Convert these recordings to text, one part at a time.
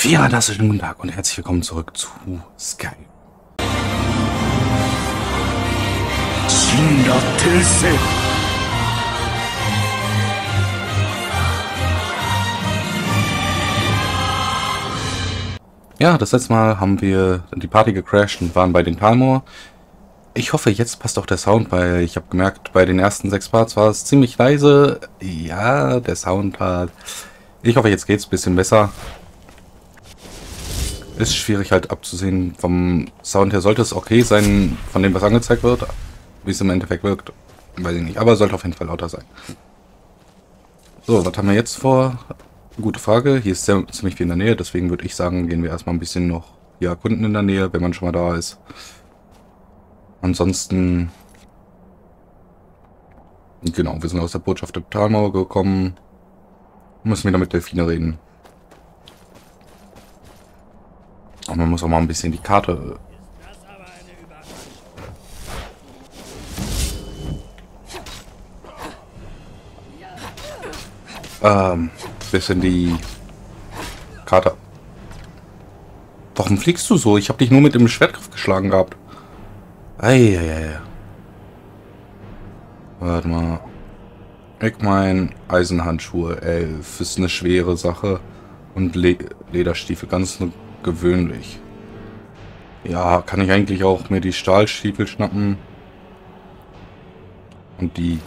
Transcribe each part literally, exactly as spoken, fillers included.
Ja, fantastischen guten Tag und herzlich willkommen zurück zu Sky. Ja, das letzte Mal haben wir die Party gecrashed und waren bei den Talmor. Ich hoffe, jetzt passt auch der Sound, weil ich habe gemerkt, bei den ersten sechs Parts war es ziemlich leise. Ja, der Sound hat... Ich hoffe, jetzt geht's ein bisschen besser. Ist schwierig halt abzusehen. Vom Sound her sollte es okay sein, von dem was angezeigt wird. Wie es im Endeffekt wirkt, weiß ich nicht. Aber sollte auf jeden Fall lauter sein. So, was haben wir jetzt vor? Gute Frage. Hier ist sehr, ziemlich viel in der Nähe. Deswegen würde ich sagen, gehen wir erstmal ein bisschen noch hier erkunden in der Nähe, wenn man schon mal da ist. Ansonsten... Genau, wir sind aus der Botschaft der Talmor gekommen. Müssen wieder mit Delfine reden. Und man muss auch mal ein bisschen die Karte... Ähm, bisschen die Karte... Warum fliegst du so? Ich habe dich nur mit dem Schwertgriff geschlagen gehabt. Eieiei. Warte mal. Ich mein, Eisenhandschuhe, elf, ist eine schwere Sache. Und Le Lederstiefel, ganz gewöhnlich. Ja, kann ich eigentlich auch mir die Stahlstiefel schnappen? Und die...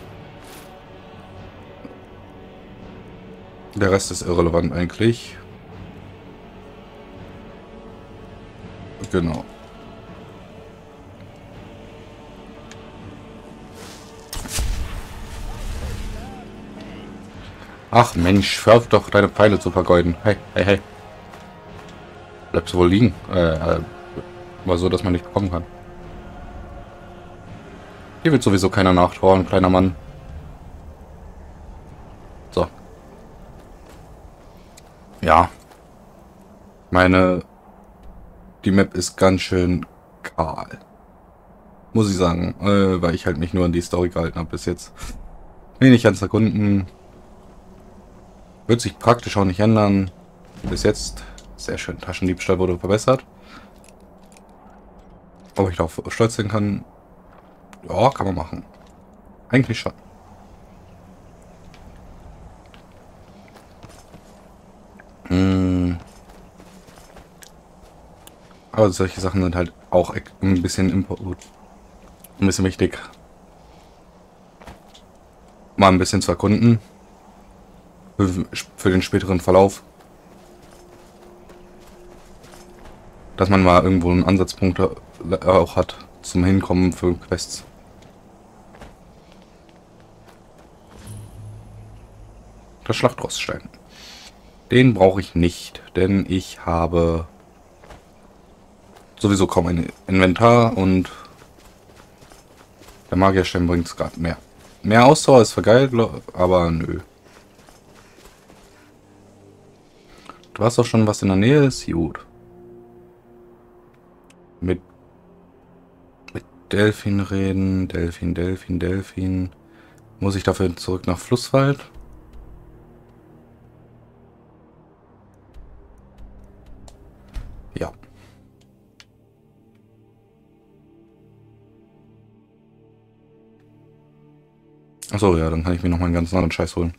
Der Rest ist irrelevant eigentlich. Genau. Ach Mensch, hör auf doch deine Pfeile zu vergeuden. Hey, hey, hey. Bleibst du wohl liegen? Äh, äh, war so, dass man nicht bekommen kann. Hier wird sowieso keiner nachtrauern, kleiner Mann. So. Ja. Meine... Die Map ist ganz schön kahl. Muss ich sagen. Äh, weil ich halt mich nur an die Story gehalten habe bis jetzt. Wenig an Sekunden. Wird sich praktisch auch nicht ändern. Bis jetzt. Sehr schön. Taschendiebstahl wurde verbessert. Ob ich darauf stolz sein kann? Ja, kann man machen. Eigentlich schon. Hm. Aber solche Sachen sind halt auch ein bisschen Input, ein bisschen wichtig. Mal ein bisschen zu erkunden. Für, für den späteren Verlauf. Dass man mal irgendwo einen Ansatzpunkt auch hat zum Hinkommen für Quests. Der Schlachtroststein. Den brauche ich nicht, denn ich habe sowieso kaum ein Inventar und der Magierstein bringt es gerade mehr. Mehr Ausdauer ist für geil, aber nö. Du hast doch schon was in der Nähe, ist gut. Mit, mit Delfin reden, Delfin, Delfin, Delfin. Muss ich dafür zurück nach Flusswald? Ja. Achso, ja, dann kann ich mir noch mal einen ganz anderen Scheiß holen.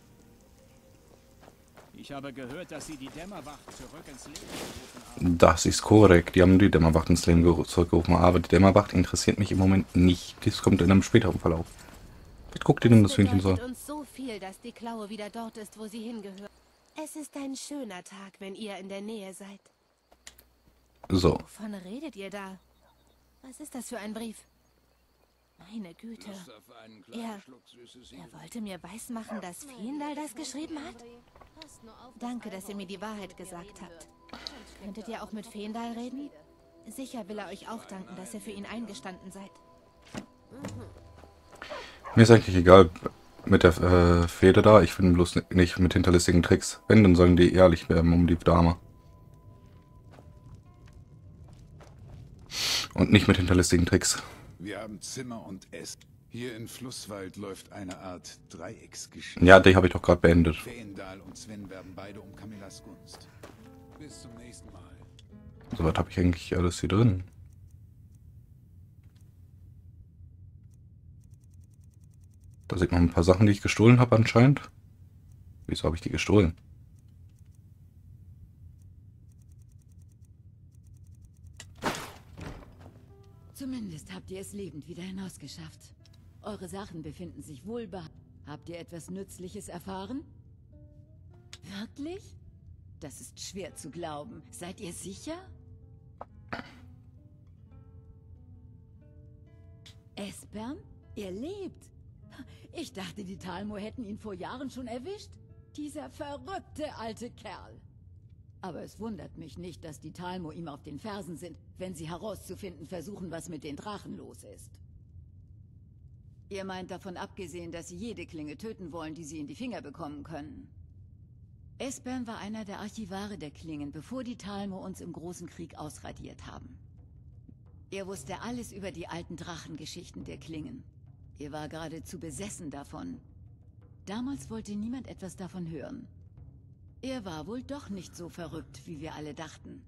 Ich habe gehört, dass Sie die Dämmerwacht zurück ins Leben gerufen haben. Das ist korrekt. Die haben die Dämmerwacht ins Leben zurückgerufen. Aber die Dämmerwacht interessiert mich im Moment nicht. Das kommt in einem späteren Verlauf. Was guckt ihr denn das Hühnchen so? Uns so viel, dass die Klaue wieder dort ist, wo sie hingehört. Es ist ein schöner Tag, wenn ihr in der Nähe seid. So. Wovon redet ihr da? Was ist das für ein Brief? Meine Güte. Er, er wollte mir weismachen, dass Feendal das geschrieben hat? Danke, dass ihr mir die Wahrheit gesagt habt. Könntet ihr auch mit Feendal reden? Sicher will er euch auch danken, dass ihr für ihn eingestanden seid. Mir ist eigentlich egal mit der äh, Fehde da. Ich finde bloß nicht mit hinterlistigen Tricks. Wenn, dann sollen die ehrlich werden um die Dame. Und nicht mit hinterlistigen Tricks. Wir haben Zimmer und Essen. Hier in Flusswald läuft eine Art Dreiecksgeschichte. Ja, die habe ich doch gerade beendet. Feendal und Sven werben beide um Camillas Gunst. Bis zum nächsten Mal. So, was habe ich eigentlich alles hier drin? Da sieht man ein paar Sachen, die ich gestohlen habe anscheinend. Wieso habe ich die gestohlen? Zumindest habt ihr es lebend wieder hinausgeschafft. Eure Sachen befinden sich wohlbehalten. Habt ihr etwas Nützliches erfahren? Wirklich? Das ist schwer zu glauben. Seid ihr sicher? Esbern? Er lebt. Ich dachte, die Talmo hätten ihn vor Jahren schon erwischt. Dieser verrückte alte Kerl. Aber es wundert mich nicht, dass die Talmo ihm auf den Fersen sind, wenn sie herauszufinden versuchen, was mit den Drachen los ist. Ihr meint davon abgesehen, dass sie jede Klinge töten wollen, die sie in die Finger bekommen können. Esbern war einer der Archivare der Klingen, bevor die Talmo uns im Großen Krieg ausradiert haben. Er wusste alles über die alten Drachengeschichten der Klingen. Er war geradezu besessen davon. Damals wollte niemand etwas davon hören. Er war wohl doch nicht so verrückt, wie wir alle dachten.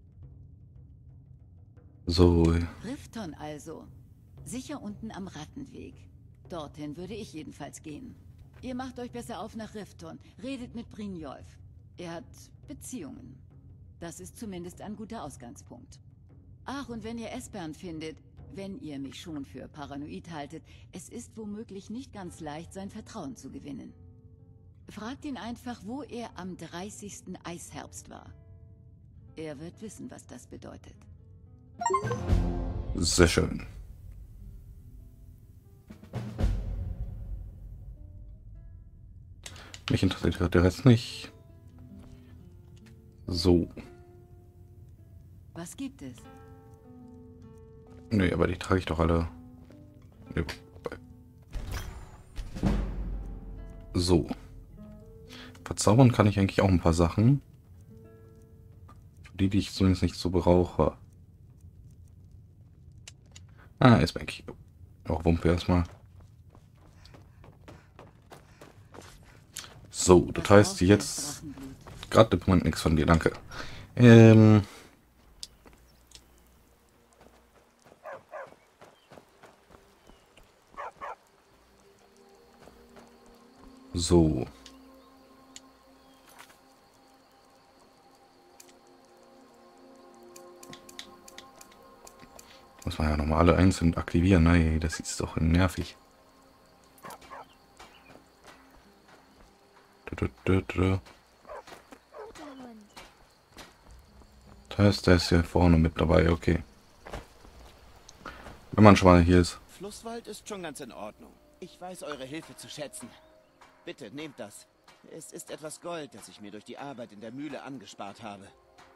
So. Rifton also. Sicher unten am Rattenweg. Dorthin würde ich jedenfalls gehen. Ihr macht euch besser auf nach Rifton. Redet mit Brynjolf. Er hat Beziehungen. Das ist zumindest ein guter Ausgangspunkt. Ach, und wenn ihr Esbern findet, wenn ihr mich schon für paranoid haltet, es ist womöglich nicht ganz leicht, sein Vertrauen zu gewinnen. Fragt ihn einfach, wo er am dreißigsten Eisherbst war. Er wird wissen, was das bedeutet. Sehr schön. Mich interessiert der Rest nicht. So. Was gibt es? Nee, aber die trage ich doch alle. Nee. So. Verzaubern kann ich eigentlich auch ein paar Sachen. Die, die ich zumindest nicht so brauche. Ah, ist weg. Auch Wumpe erstmal. So, das heißt jetzt gerade im Moment nichts von dir, danke. Ähm. So. Muss man ja nochmal alle einzeln aktivieren. Nein, das ist doch nervig. Das heißt, der ist hier vorne mit dabei, okay. Wenn man schon mal hier ist. Flusswald ist schon ganz in Ordnung. Ich weiß eure Hilfe zu schätzen. Bitte, nehmt das. Es ist etwas Gold, das ich mir durch die Arbeit in der Mühle angespart habe.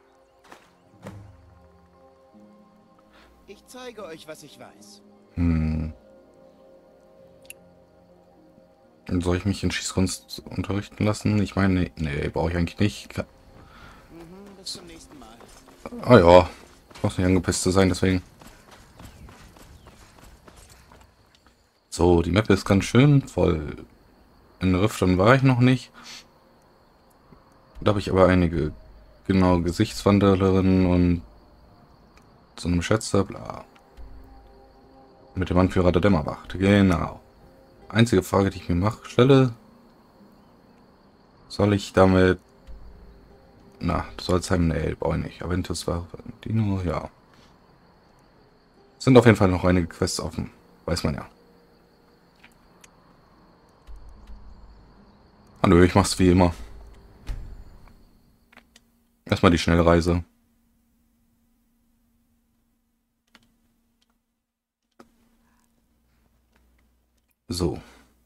Ich zeige euch, was ich weiß. Hm. Soll ich mich in Schießkunst unterrichten lassen? Ich meine, nee, nee brauche ich eigentlich nicht. Mhm, bis zum nächsten Mal. Ah ja, muss nicht angepisst zu sein, deswegen. So, die Map ist ganz schön voll. In Rifton war ich noch nicht. Da habe ich aber einige, genau, Gesichtswandlerinnen und so einem Schätzer, bla. Mit dem Anführer der Dämmerwacht, genau. Einzige Frage, die ich mir mache, stelle, soll ich damit, na, Solzheim, nee, brauche ich nicht. Aventus war Dino, ja. Sind auf jeden Fall noch einige Quests offen, weiß man ja. Hallo, ich mach's wie immer. Erstmal die Schnellreise. So.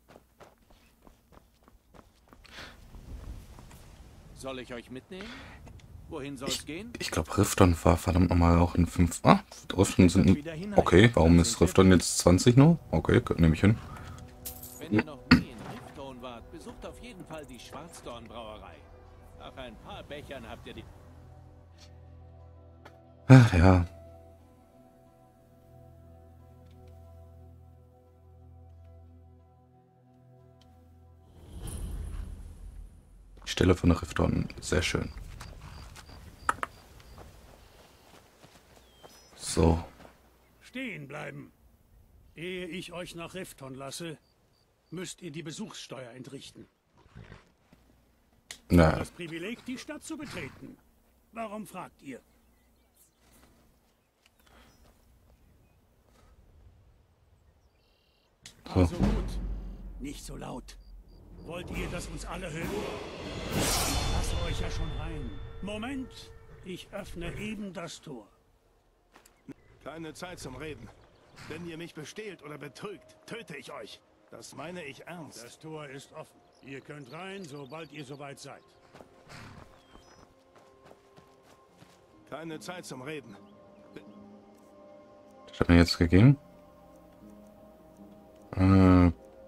Soll ich euch mitnehmen? Wohin soll es gehen? Ich glaube, Rifton war verdammt nochmal auch in fünf. Ah, Rifton sind. Okay, warum ist Rifton jetzt zwanzig nur? Okay, nehme ich hin. Wenn ihr noch nie in Rifton wart, besucht auf jeden Fall die Schwarzdorn-Brauerei. Nach ein paar Bechern habt ihr die... Ach ja. Stelle von Rifton, sehr schön. So. Stehen bleiben. Ehe ich euch nach Rifton lasse, müsst ihr die Besuchssteuer entrichten. Na, Das Privileg, die Stadt zu betreten. Warum fragt ihr? so. Also gut. Nicht so laut. Wollt ihr, dass uns alle hören? Lasst euch ja schon rein. Moment, ich öffne eben das Tor. Keine Zeit zum Reden. Wenn ihr mich bestehlt oder betrügt, töte ich euch. Das meine ich ernst. Das Tor ist offen. Ihr könnt rein, sobald ihr soweit seid. Keine Zeit zum Reden. Das hat mir jetzt gegeben. Äh.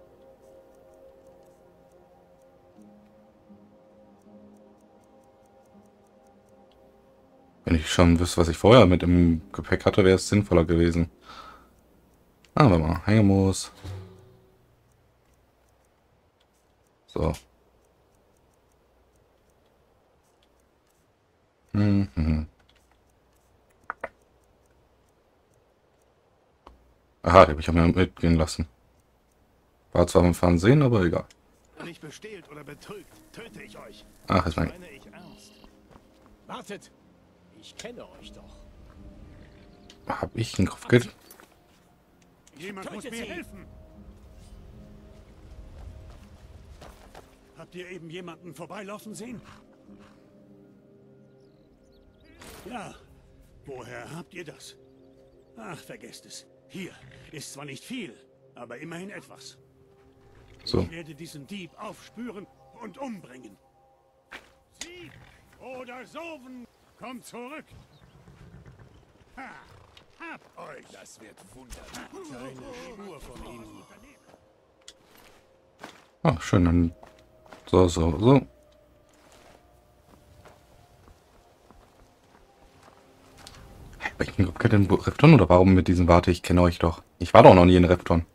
Wenn ich schon wüsste, was ich vorher mit im Gepäck hatte, wäre es sinnvoller gewesen. Ah, warte mal. Hängemoos. So. Mhm. Aha, die habe ich auch mal mitgehen lassen. War zwar im Fernsehen, aber egal. Wenn ich bestehlt oder betrügt, töte ich euch. Ach, ist Das mein. meine ich ernst. Wartet! Ich kenne euch doch. Hab ich ein Kopfgeld? Jemand muss Tötet mir sie! helfen. Habt ihr eben jemanden vorbeilaufen sehen? Ja. Woher habt ihr das? Ach, vergesst es. Hier ist zwar nicht viel, aber immerhin etwas. So. Ich werde diesen Dieb aufspüren und umbringen. Sieg oder Soven, kommt zurück. Ha, habt euch. Das wird wunderbar. Keine Spur von ihnen. Ah, schön. Dann so, so, so. Hab ich ein Kopfgeld in Rifton oder warum mit diesem Warte? Ich kenne euch doch. Ich war doch noch nie in Rifton.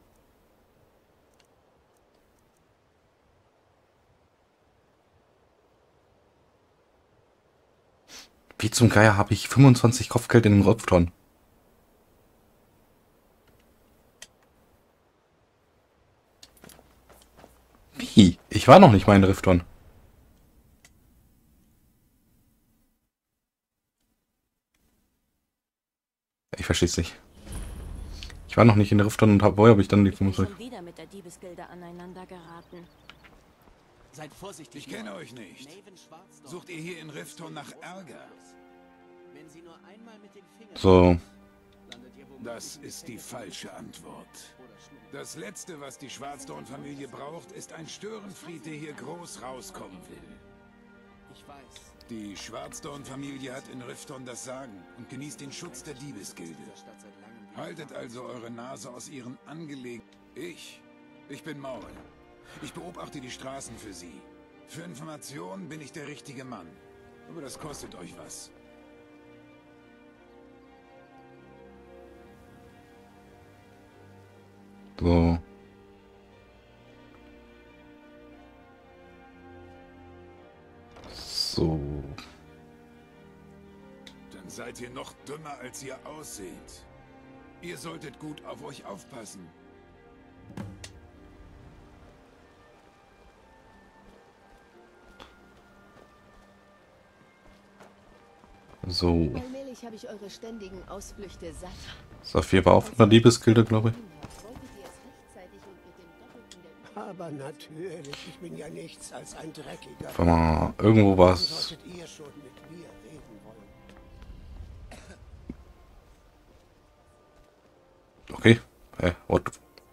Wie zum Geier habe ich fünfundzwanzig Kopfgeld in Rifton? Wie? Ich war noch nicht mal in Rifton. Ich verstehe es nicht. Ich war noch nicht in Rifton und hab, woher habe ich dann die fünfundzwanzig? Schon wieder mit der Diebesgilde aneinander geraten. Seid vorsichtig. Ich kenne euch nicht. Maven Schwarzdorn. Sucht ihr hier in Rifton nach Ärger? Wenn sie nur einmal mit den Fingern So. landet ihr womöglich Das ist die falsche Antwort. Das Letzte, was die Schwarzdorn-Familie braucht, ist ein Störenfried, der hier groß rauskommen will. Ich weiß. Die Schwarzdorn-Familie hat in Rifton das Sagen und genießt den Schutz der Diebesgilde. Stadt seit langem Haltet also eure Nase aus ihren Angelegenheiten. Ich? Ich bin Maul. Ich beobachte die Straßen für sie. Für Informationen bin ich der richtige Mann. Aber das kostet euch was. So. So. Dann seid ihr noch dümmer, als ihr ausseht. Ihr solltet gut auf euch aufpassen. So. Allmählich habe ich eure ständigen Ausflüchte satt. Saphir war auch von der Liebesgilde, glaube ich. Wolltet ihr es rechtzeitig und mit dem Doppelten der Aber natürlich, ich bin ja nichts als ein Dreckiger. Warte mal, irgendwo war es. Solltet ihr schon mit mir reden wollen? Okay. Hä? What?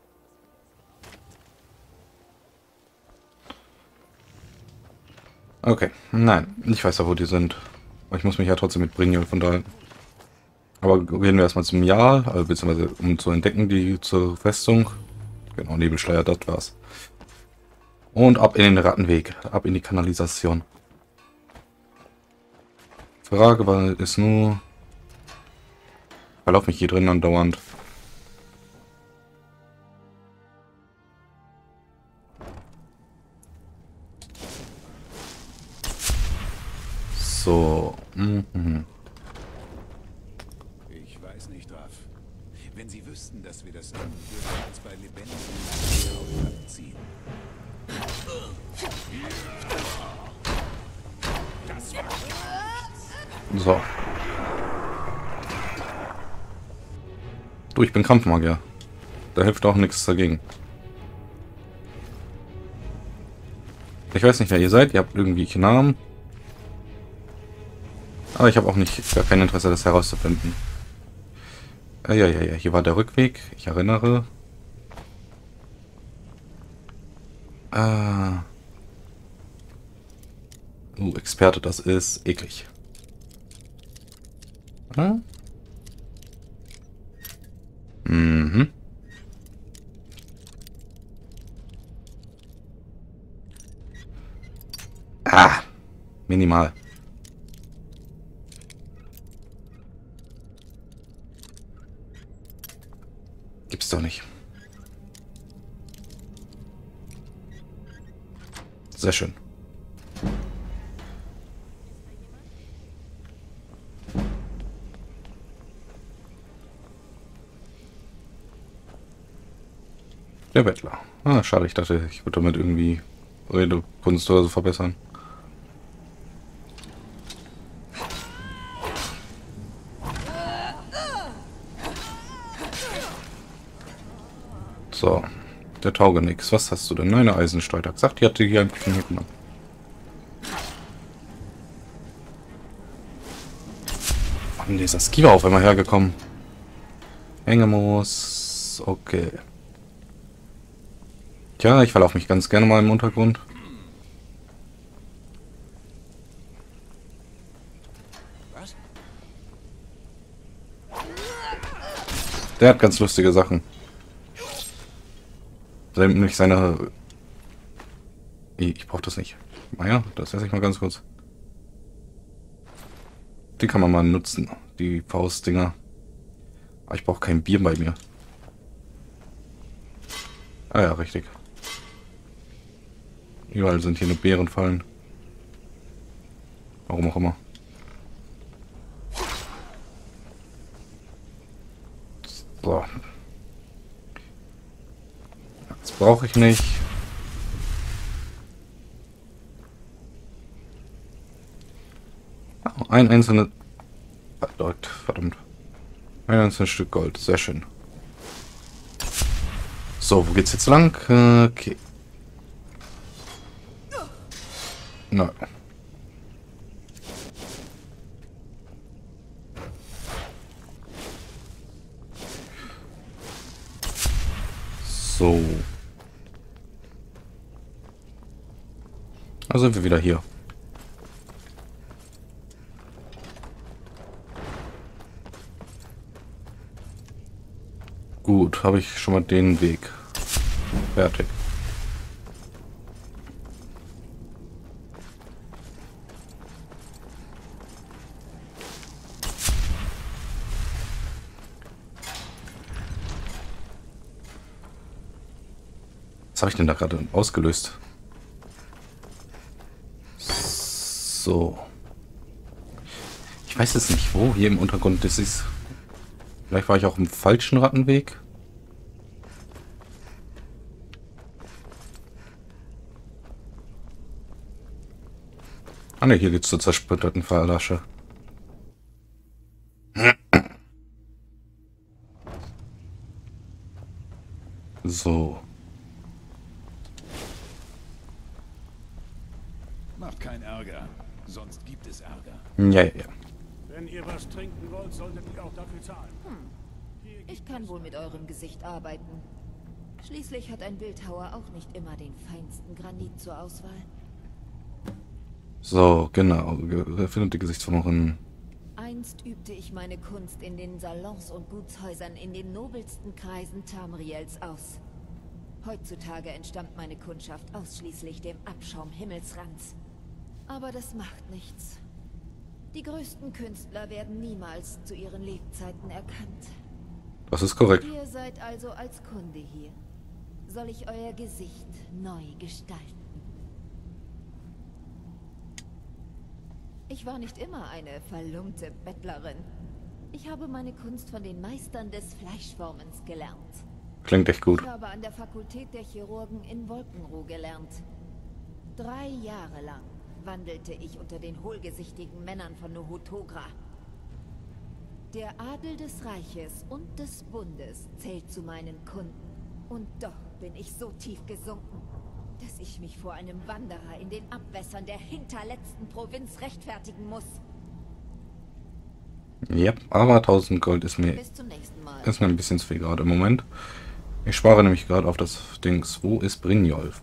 Okay. Nein, ich weiß ja, wo die sind. Aber ich muss mich ja trotzdem mitbringen, von daher. Aber gehen wir erstmal zum Jahr, also beziehungsweise um zu entdecken, die zur Festung. Genau, Nebelschleier, das war's. Und ab in den Rattenweg, ab in die Kanalisation. Frage war, ist nur... Verlauf mich hier drin andauernd. So. Mhm. Ich weiß nicht, Wenn sie wüssten, dass wir das tun, würden wir uns bei lebendigen Leichen abziehen. So. Du, ich bin Kampfmagier. Da hilft auch nichts dagegen. Ich weiß nicht, wer ihr seid. Ihr habt irgendwelche Namen. Aber ich habe auch nicht gar kein Interesse, das herauszufinden. Ja, ja, ja, hier war der Rückweg. Ich erinnere. Ah. Uh, Experte, das ist eklig. Hm? Mhm. Ah, minimal. Gibt's doch nicht. Sehr schön. Der Bettler. Ah, schade, ich dachte, ich würde damit irgendwie Redekunst oder so verbessern. So, der tauge nix. Was hast du denn? Eine Eisensteuer. Sagt, die hatte hier ein bisschen hinten. Mann, dieser Skiver auf einmal hergekommen. Hängemoos. Okay. Tja, ich verlaufe mich ganz gerne mal im Untergrund. Was? Der hat ganz lustige Sachen. Nämlich seine... Ich brauche das nicht. Naja, das esse ich mal ganz kurz. Die kann man mal nutzen, die Faustdinger. Aber ich brauche kein Bier bei mir. Ah ja, richtig. Überall sind hier nur Bärenfallen. Warum auch immer. So. Das brauche ich nicht. Oh, ein einzelnes... Verdammt. Ein einzelnes Stück Gold. Sehr schön. So, wo geht's jetzt lang? Okay. Nein. So. Also sind wir wieder hier. Gut, habe ich schon mal den Weg. Fertig. Was habe ich denn da gerade ausgelöst? So. Ich weiß jetzt nicht, wo hier im Untergrund das ist. Vielleicht war ich auch im falschen Rattenweg. Ah ne, hier geht's zur zersplitterten Verlasche. So. Macht kein Ärger, sonst gibt es Ärger. Ja, ja, ja. Wenn ihr was trinken wollt, solltet ihr auch dafür zahlen. Hm. Ich kann wohl mit eurem Gesicht arbeiten. Schließlich hat ein Bildhauer auch nicht immer den feinsten Granit zur Auswahl. So, genau. Findet die Gesichtsformen. Einst übte ich meine Kunst in den Salons und Gutshäusern in den nobelsten Kreisen Tamriels aus. Heutzutage entstammt meine Kundschaft ausschließlich dem Abschaum Himmelsrands. Aber das macht nichts. Die größten Künstler werden niemals zu ihren Lebzeiten erkannt. Das ist korrekt. Ihr seid also als Kunde hier. Soll ich euer Gesicht neu gestalten? Ich war nicht immer eine verlumpte Bettlerin. Ich habe meine Kunst von den Meistern des Fleischformens gelernt. Klingt echt gut. Ich habe an der Fakultät der Chirurgen in Wolkenruh gelernt. Drei Jahre lang wandelte ich unter den hohlgesichtigen Männern von Nohotogra. Der Adel des Reiches und des Bundes zählt zu meinen Kunden. Und doch bin ich so tief gesunken, dass ich mich vor einem Wanderer in den Abwässern der hinterletzten Provinz rechtfertigen muss. Ja, aber tausend Gold ist mir, Bis zum nächsten Mal. ist mir ein bisschen zu viel gerade im Moment. Ich spare nämlich gerade auf das Dings. Wo ist Brynjolf?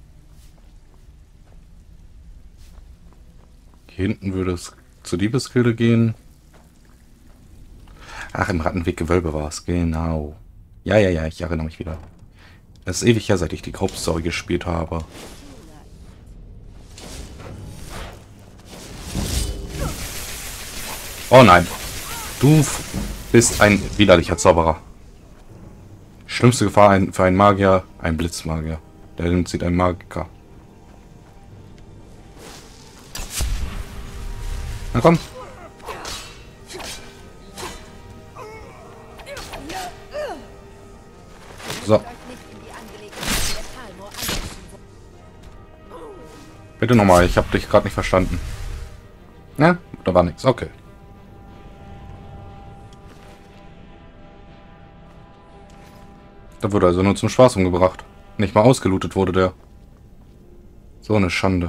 Hier hinten würde es zur Diebesgilde gehen. Ach, im Rattenweggewölbe war es. Genau. Ja, ja, ja, ich erinnere mich wieder. Es ist ewig her, seit ich die Hauptstory gespielt habe. Oh nein. Du bist ein widerlicher Zauberer. Schlimmste Gefahr ein, für einen Magier, ein Blitzmagier. Der entzieht einen Magiker. Na komm. So. Bitte nochmal, ich habe dich gerade nicht verstanden. Na, da war nichts. Okay. Da wurde also nur zum Spaß umgebracht. Nicht mal ausgelootet wurde der. So eine Schande.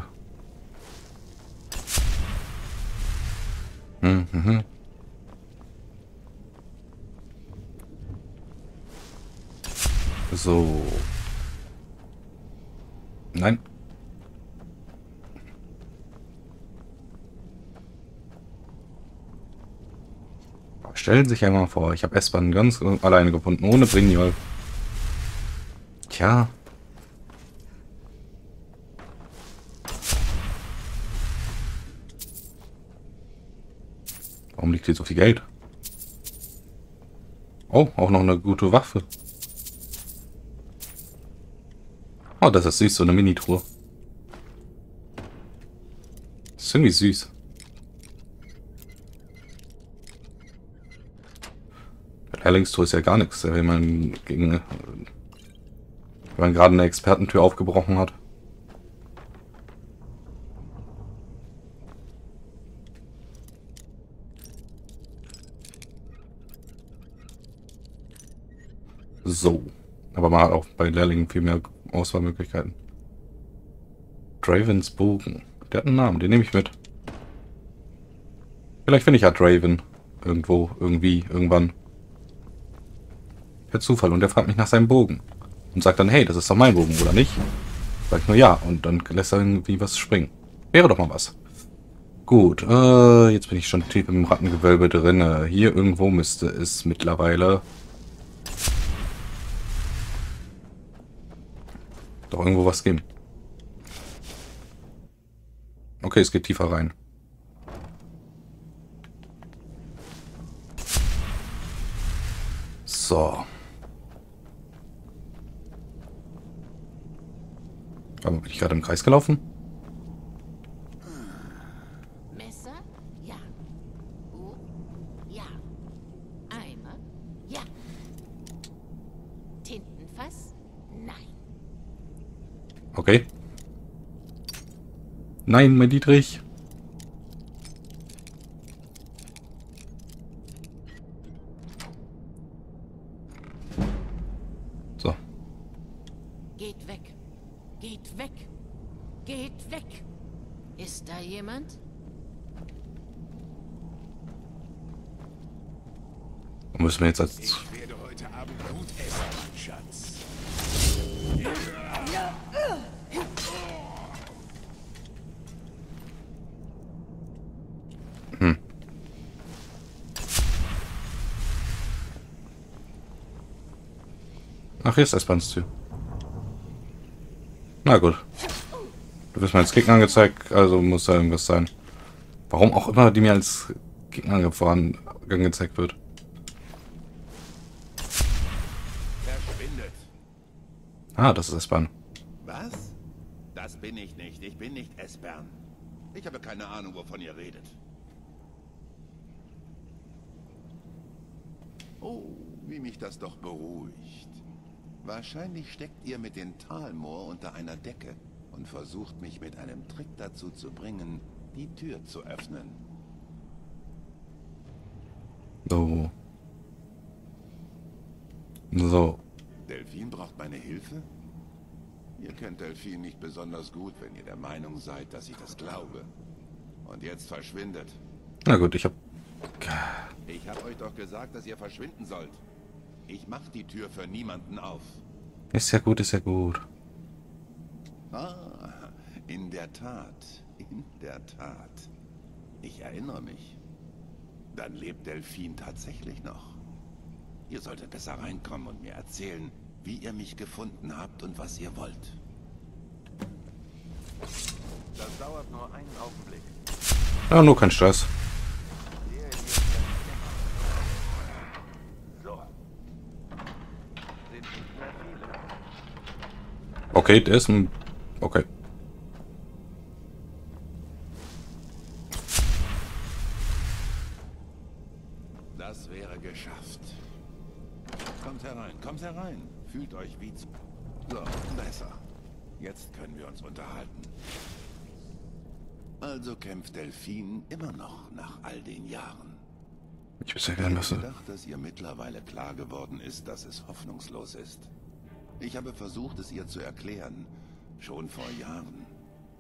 Hm, hm, hm. So. Nein. Stellen Sie sich einmal vor, ich habe Espan ganz alleine gefunden, ohne Brynjolf. Tja. Warum liegt hier so viel Geld? Oh, auch noch eine gute Waffe. Oh, das ist süß, so eine Mini-Truhe. Das ist irgendwie süß. Lehrlingstour ist ja gar nichts, wenn man gegen, wenn man gerade eine Expertentür aufgebrochen hat. So. Aber man hat auch bei Lehrlingen viel mehr Auswahlmöglichkeiten. Dravens Bogen. Der hat einen Namen, den nehme ich mit. Vielleicht finde ich ja Draven. Irgendwo, irgendwie, irgendwann. Per Zufall. Und der fragt mich nach seinem Bogen. Und sagt dann, hey, das ist doch mein Bogen, oder nicht? Sag ich nur ja. Und dann lässt er irgendwie was springen. Wäre doch mal was. Gut, äh, jetzt bin ich schon tief im Rattengewölbe drin. Hier irgendwo müsste es mittlerweile doch irgendwo was geben. Okay, es geht tiefer rein. So. Aber bin ich gerade im Kreis gelaufen? Messer? Ja. Buch? Ja. Eimer? Ja. Tintenfass? Nein. Okay. Nein, mein Dietrich. So. Geht weg. Geht weg. Geht weg. Ist da jemand? Und müssen wir jetzt als... Ich werde heute Abend gut essen, mein Schatz. Hm. Ach, hier ist Espans Tür. Na gut. Du wirst mir als Gegner angezeigt, also muss da irgendwas sein. Warum auch immer die mir als Gegner angezeigt wird. Verschwindet. Ah, das ist Espan. Was? Das bin ich nicht. Ich bin nicht Esbern. Ich habe keine Ahnung, wovon ihr redet. Oh, wie mich das doch beruhigt. Wahrscheinlich steckt ihr mit den Talmoor unter einer Decke und versucht mich mit einem Trick dazu zu bringen, die Tür zu öffnen. So. So. Delphine braucht meine Hilfe? Ihr kennt Delphine nicht besonders gut, wenn ihr der Meinung seid, dass ich das glaube. Und jetzt verschwindet. Na gut, ich hab... Ich hab euch doch gesagt, dass ihr verschwinden sollt. Ich mach die Tür für niemanden auf. Ist ja gut, ist ja gut. Ah, in der Tat. In der Tat. Ich erinnere mich. Dann lebt Delphine tatsächlich noch. Ihr solltet besser reinkommen und mir erzählen, wie ihr mich gefunden habt und was ihr wollt. Das dauert nur einen Augenblick. Ja, nur kein Stress. Okay, der ist ein... Okay. Das wäre geschafft. Kommt herein, kommt herein. Fühlt euch wie zu... So, besser. Jetzt können wir uns unterhalten. Also kämpft Delphine immer noch nach all den Jahren. Ich wüsste ja gern, was du... Ich dachte, dass ihr mittlerweile klar geworden ist, dass es hoffnungslos ist. Ich habe versucht, es ihr zu erklären. Schon vor Jahren.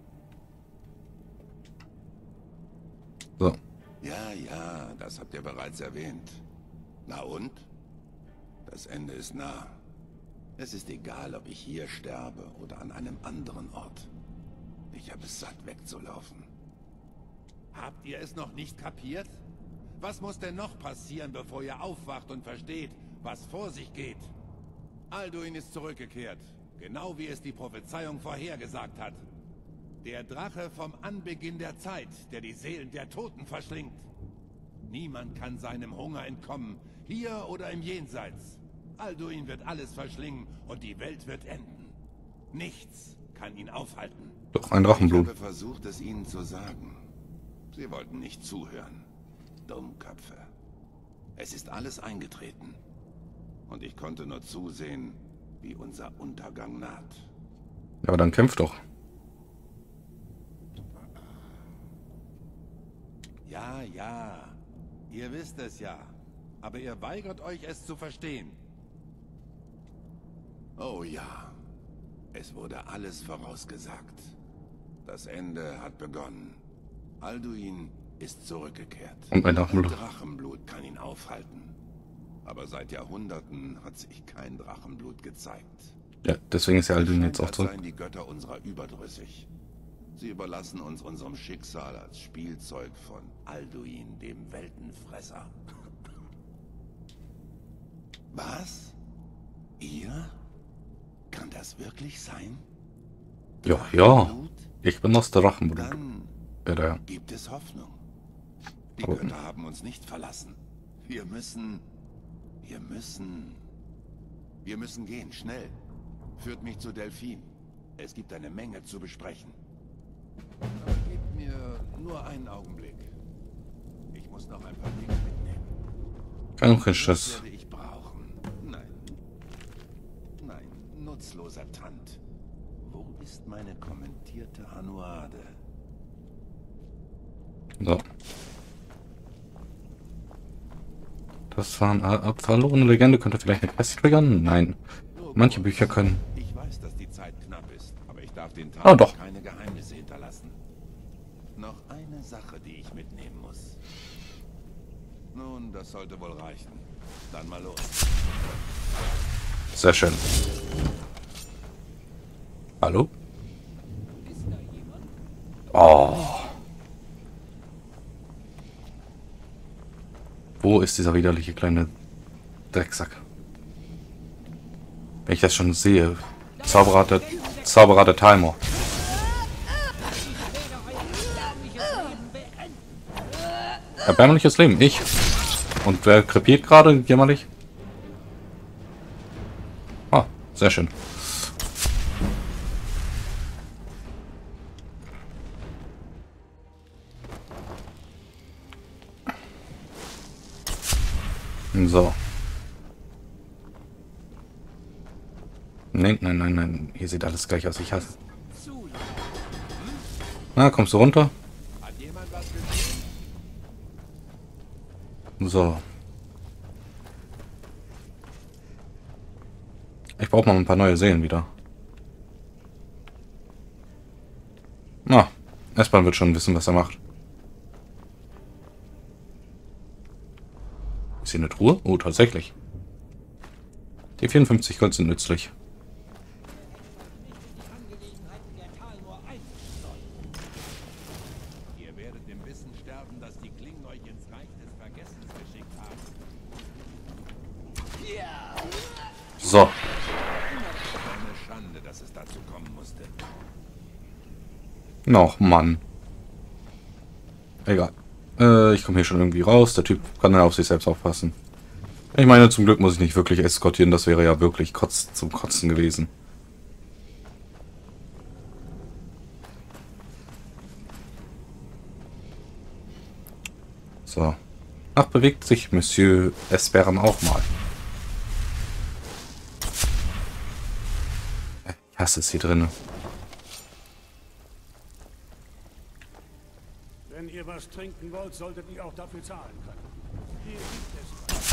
So. Ja, ja, das habt ihr bereits erwähnt. Na und? Das Ende ist nah. Es ist egal, ob ich hier sterbe oder an einem anderen Ort. Ich habe es satt, wegzulaufen. Habt ihr es noch nicht kapiert? Was muss denn noch passieren, bevor ihr aufwacht und versteht, was vor sich geht? Alduin ist zurückgekehrt, genau wie es die Prophezeiung vorhergesagt hat. Der Drache vom Anbeginn der Zeit, der die Seelen der Toten verschlingt. Niemand kann seinem Hunger entkommen, hier oder im Jenseits. Alduin wird alles verschlingen und die Welt wird enden. Nichts kann ihn aufhalten. Doch ein Drachenblut. Ich habe versucht, es ihnen zu sagen. Sie wollten nicht zuhören. Dummköpfe. Es ist alles eingetreten. Und ich konnte nur zusehen, wie unser Untergang naht. Ja, aber dann kämpft doch. Ja, ja. Ihr wisst es ja. Aber ihr weigert euch, es zu verstehen. Oh ja. Es wurde alles vorausgesagt. Das Ende hat begonnen. Alduin ist zurückgekehrt. Und ein Drachenblut. Drachenblut kann ihn aufhalten. Aber seit Jahrhunderten hat sich kein Drachenblut gezeigt. Ja, deswegen ist ja Alduin jetzt auch zurück. Seien die Götter unserer überdrüssig. Sie überlassen uns unserem Schicksal als Spielzeug von Alduin, dem Weltenfresser. Was? Ihr? Kann das wirklich sein? Ja, ja. Ich bin das Drachenblut. Dann ja, ja. gibt es Hoffnung. Die Aber Götter haben uns nicht verlassen. Wir müssen... Wir müssen... Wir müssen gehen, schnell. Führt mich zu Delphine. Es gibt eine Menge zu besprechen. Aber gebt mir nur einen Augenblick. Ich muss noch ein paar Dinge mitnehmen. Kein Stress. Das werde ich brauchen. Nein. Nein, nutzloser Tand. Wo ist meine kommentierte Hanuade? So. Das war eine verlorene Legende. Könnte vielleicht eine Quest triggern? Nein. Manche Bücher können. Ich weiß, dass die Zeit knapp ist, aber ich darf den Tag ah, doch. keine Geheimnisse hinterlassen. Noch eine Sache, die ich mitnehmen muss. Nun, das sollte wohl reichen. Dann mal los. Sehr schön. Hallo? Oh. Wo ist dieser widerliche kleine Drecksack? Wenn ich das schon sehe. Zauberer der, Zauberer der Talmoor. Erbärmliches Leben. Ich. Und wer krepiert gerade jämmerlich? Ah, sehr schön. So. Nein, nein, nein, nein. Hier sieht alles gleich aus. Ich hasse. Na, kommst du runter? So. Ich brauche mal ein paar neue Seelen wieder. Na, Espan wird schon wissen, was er macht. Ist hier eine Truhe? Oh, tatsächlich. Die vierundfünfzig Gold sind nützlich. Ihr werdet im Wissen sterben, dass die Klingen euch ins Reich des Vergessens geschickt haben. So. Eine Schande, dass es dazu kommen musste. Noch, Mann. Egal. Äh, ich komme hier schon irgendwie raus. Der Typ kann dann auf sich selbst aufpassen. Ich meine, zum Glück muss ich nicht wirklich eskortieren. Das wäre ja wirklich Kotz zum Kotzen gewesen. So. Ach, bewegt sich Monsieur Esbern auch mal. Ich hasse es hier drin. Wenn ihr was trinken wollt, solltet ihr auch dafür zahlen können. Hier gibt es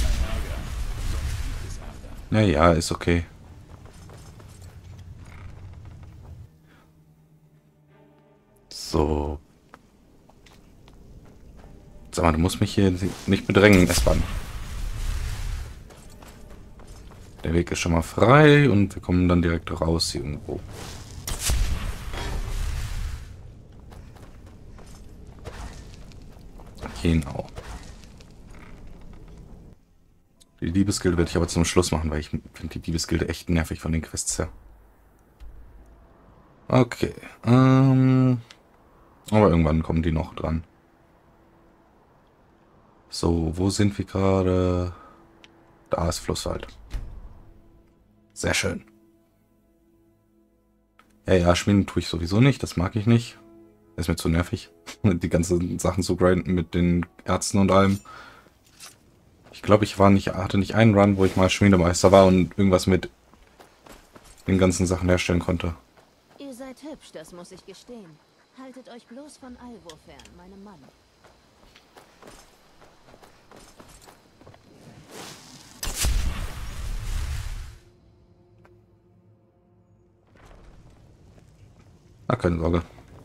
Naja, ist okay. So. Sag mal, du musst mich hier nicht bedrängen, S-Bahn. Der Weg ist schon mal frei und wir kommen dann direkt raus hier irgendwo. Genau. Die Liebesgilde werde ich aber zum Schluss machen, weil ich finde die Liebesgilde echt nervig von den Quests her. Okay. Ähm, aber irgendwann kommen die noch dran. So, wo sind wir gerade? Da ist Flusswald. Sehr schön. Ja, ja, schmieden tue ich sowieso nicht. Das mag ich nicht. Ist mir zu nervig. Die ganzen Sachen zu grinden mit den Ärzten und allem. Ich glaube, ich war nicht, hatte nicht einen Run, wo ich mal Schmiedemeister war und irgendwas mit den ganzen Sachen herstellen konnte. Ihr seid hübsch, das muss ich gestehen. Haltet euch bloß von Alvo fern, meinem Mann. Na, keine Sorge.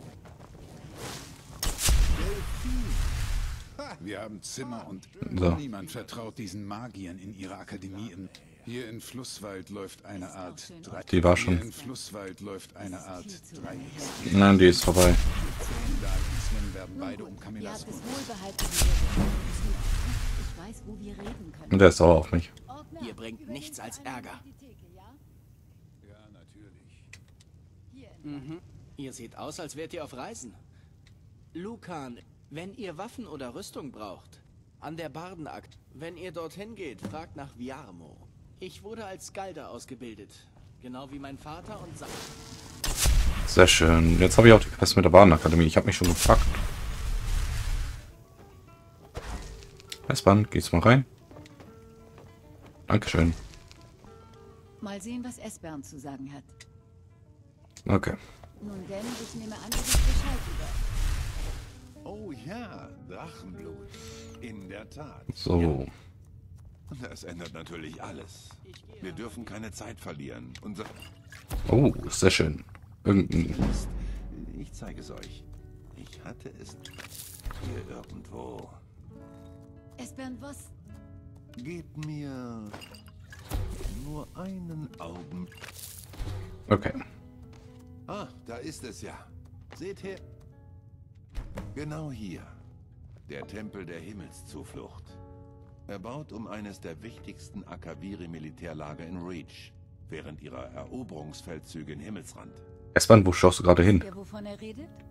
Wir haben Zimmer und so. Niemand vertraut diesen Magiern in ihrer Akademie. Hier in Flusswald läuft eine Art drei. Die war schon. Hier in Flusswald läuft eine Art drei. Nein, die ist vorbei. Werden beide um Camillas Ich weiß, wo wir reden können. Und der ist sauer auf mich. Ihr bringt nichts als Ärger. Ja, natürlich. Mhm. Ihr seht aus, als wärt ihr auf Reisen. Lucan, wenn ihr Waffen oder Rüstung braucht, an der Bardenakt. Wenn ihr dorthin geht, fragt nach Viarmo. Ich wurde als Skalder ausgebildet. Genau wie mein Vater und Sa... Sehr schön. Jetzt habe ich auch die Quest mit der Badenakademie. Ich habe mich schon gefragt. S-Bahn, geht's mal rein? Dankeschön. Mal sehen, was Esbern zu sagen hat. Okay. Nun denn, ich nehme an, du bist Bescheid über. Oh ja, Drachenblut. In der Tat. So. Das ändert natürlich alles. Wir dürfen keine Zeit verlieren. Unser Oh, sehr schön. Irgendein... Ich zeige es euch. Ich hatte es hier irgendwo. Esbern, was? Gebt mir nur einen Augenblick. Okay. Ah, da ist es ja. Seht her. Genau hier. Der Tempel der Himmelszuflucht. Erbaut um eines der wichtigsten Akaviri-Militärlager in Reach, während ihrer Eroberungsfeldzüge in Himmelsrand. S-Bahn, wo schaust du gerade hin? Wovon er redet?